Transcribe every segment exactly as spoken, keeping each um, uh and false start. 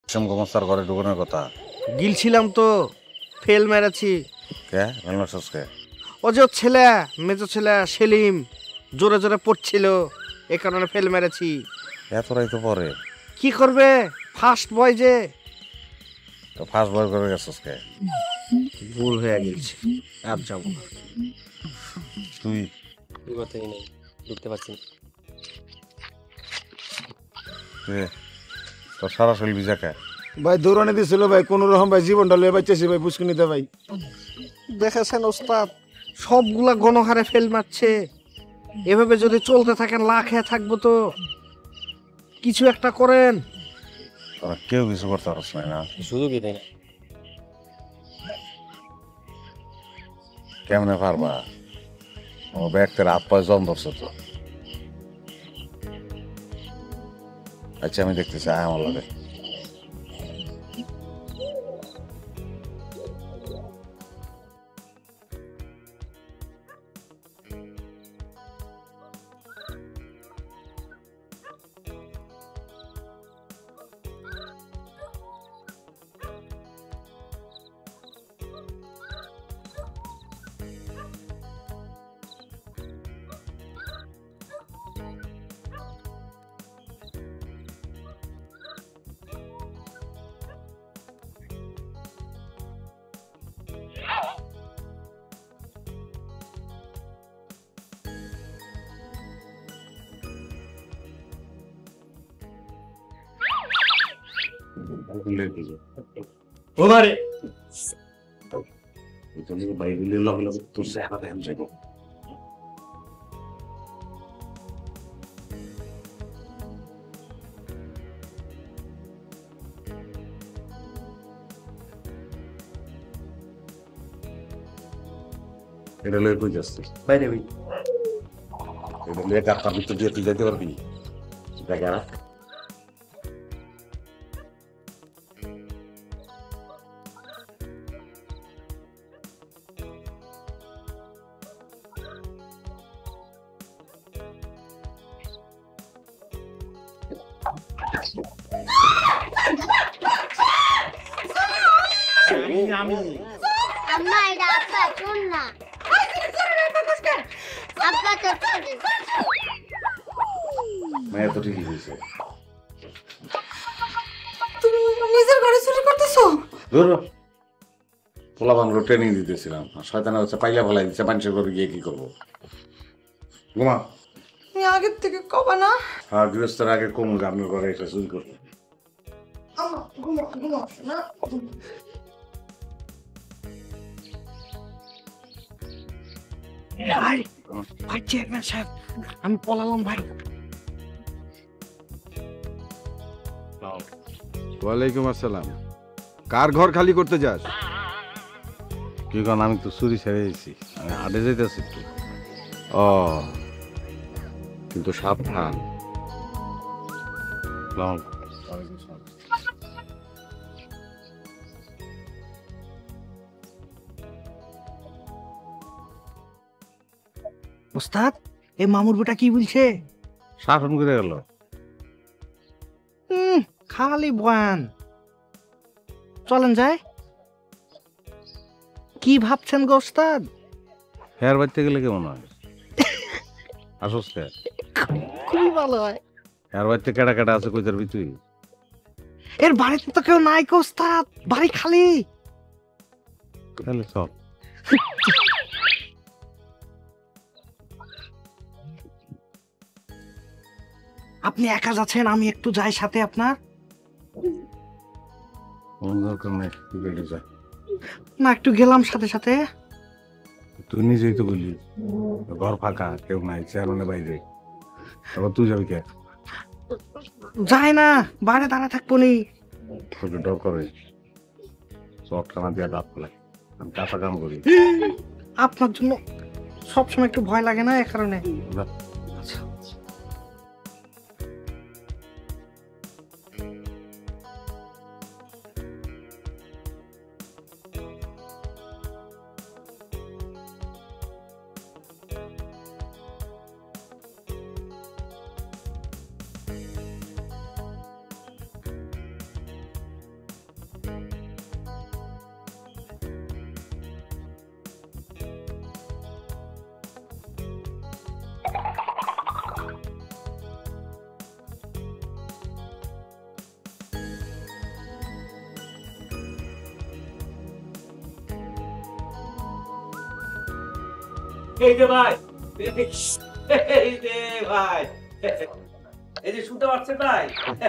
সমস্যার ঘরে ঢুকানোর কথা গিলছিলাম তো, ফেল মেরেছি। কে মেলমাসস কে? ও যে ওর ছেলে, মেজো ছেলে সেলিম জোরে জোরে পড়ছিল, এ কারণে ফেল মেরেছি। এতটাই তো পরে কি করবে, ফার্স্ট বয় যে। তো ফার্স্ট বয় করে গেছস কে? ভুল হয়ে গেছে, আর যাবো না। তুই কথাই নেই, ঢুকতে পারছি না। কে তোর সারা শরীর ভিজা কে? ভাই দৌড়ানি দিছিল ভাই, কোন রকম ভাই জীবনটা লয়ে বাঁচেছি ভাই, পুষ্কুনিতে ভাই। দেখেছেন ওস্তাদ, সবগুলা গণহারে ফেল মারছে। এভাবে যদি চলতে থাকেন লাখ হয়ে থাকবো তো। কিছু একটা করেন। তোরা কেউ কিছু করতে পারছ না। সুযোগই দেয় না। কেমনে পারবা? ও ব্যক্তির হাত পায়ে জম ধরছে তো। আচ্ছা আমি দেখতেছি, আয় আমার লাগে। ওমারে বাইবেলের লগে লগে তোর চেহারা দেখেন যাইব। এটা লয়ে কই যাচ্ছিস? বাইরে ভাই। এটা লয়ে কার ভিতর দিয়ে তুই যাইতে পারবি? দেখা না আম্মা এটা আব্বা শোন না, আব্বা তো মেয়ে তো ঠিকই হয়েছে। তুমি নিজের ঘরে চুরি করতেছো? ধরো পোলা বাংলো ট্রেনিং দিতেছিলাম, শয়তানা হচ্ছে পাইলা ফেলাই দিচ্ছে, মানুষের ঘরে গিয়ে কি করবো? ঘুমা। তুমি আগের থেকে কবা না? হ্যাঁ গৃহস্থের আগে কমু যে আপনার ঘরে এসে চুরি করবো। আম্মা ঘুমো ঘুমো না। ভাই, ভাই চেয়ারম্যান সাহেব, আমি পলালাম ভাই। ওয়ালাইকুম আসসালাম। কার ঘর খালি করতে যাস? কি কারণ আমি তো চুরি ছেড়ে দিয়েছি, আমি হাটে যেতেছি একটু। ও, কিন্তু সাবধান। ওস্তাদ, এই মামুর বেটা কি বলছে? শাসন করে গেল। হুম, খালি বয়ান। চলেন যাই। কি ভাবছেন গো ওস্তাদ? হেয়ার বাড়তে গেলে কেমন হয়? আসস কে? খুবই ভালো হয়। হেয়ার বাড়তে কেটা কেটা আছে কই তার তুই? এর বাড়িতে তো কেউ নাই গো ওস্তাদ, বাড়ি খালি। তাহলে চল। আপনি একা যাচ্ছেন, আমি একটু যাই সাথে আপনার। কোন দরকার নেই, তুই বেরিয়ে যা। না, একটু গেলাম সাথে সাথে। তুই নিজেই তো বললি ঘর ফাঁকা, কেউ নাই, চেয়ারম্যানের বাইরে। আবার তুই যাবি কে? যাই না, বাইরে দাঁড়া থাকবো নি। তোকে ডর করে চটকানা দিয়ে দাঁত ফেলাই, আমি কাঁচা কাম করি। আপনার জন্য সবসময় একটু ভয় লাগে না, এ কারণে। যা। আচ্ছা। এই যে ভাই, এই যে ভাই, এই যে শুনতে পাচ্ছেন ভাই?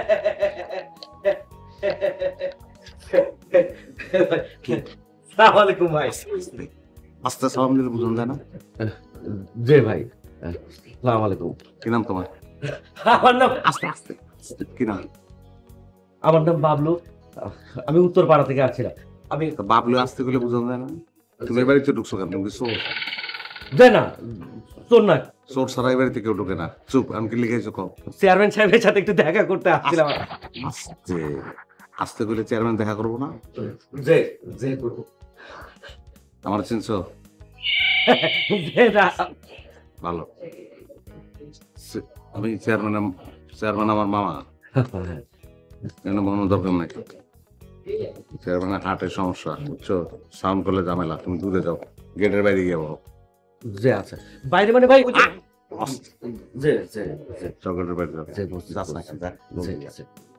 সালাম আলাইকুম ভাই। আস্তে সালাম দিলে বুঝুন যায় না? জি ভাই, সালাম আলাইকুম। কি নাম তোমার? আমার নাম আস্তে আস্তে কি নাম? আমার নাম বাবলু। আমি উত্তর পাড়া থেকে আসছিলাম। আমি তা বাবলু আসতে গেলে বুঝুন যায় না? তুমি এই বাড়িতে ঢুকছো কেন? তুমি কি চোর? যে না, তোর না, চোর ছাড়া এই বাড়িতে কেউ ঢুকে না। চুপ, আমি কি লিখেছো কম? চেয়ারম্যান সাহেবের সাথে একটু দেখা করতে আসছিলাম। আস্তে আস্তে করে চেয়ারম্যান দেখা করবো না? যে যে করবো। আমার চিনছো? যে না, ভালো। সে- আমি চেয়ারম্যান, চেয়ারম্যান আমার মামা। এখানে কোনো দরকার নাই। চেয়ারম্যানের হার্টের সমস্যা, বুঝছো? সাউন্ড করলে ঝামেলা। তুমি দূরে যাও, গেটের বাইরে গিয়ে বলো। যে আচ্ছা, বাইরে মানে ভাই, ওই যে- যে যে যে চকেটের বাইরে যাও। যে বলছি, যাস না, যা। যে, যে।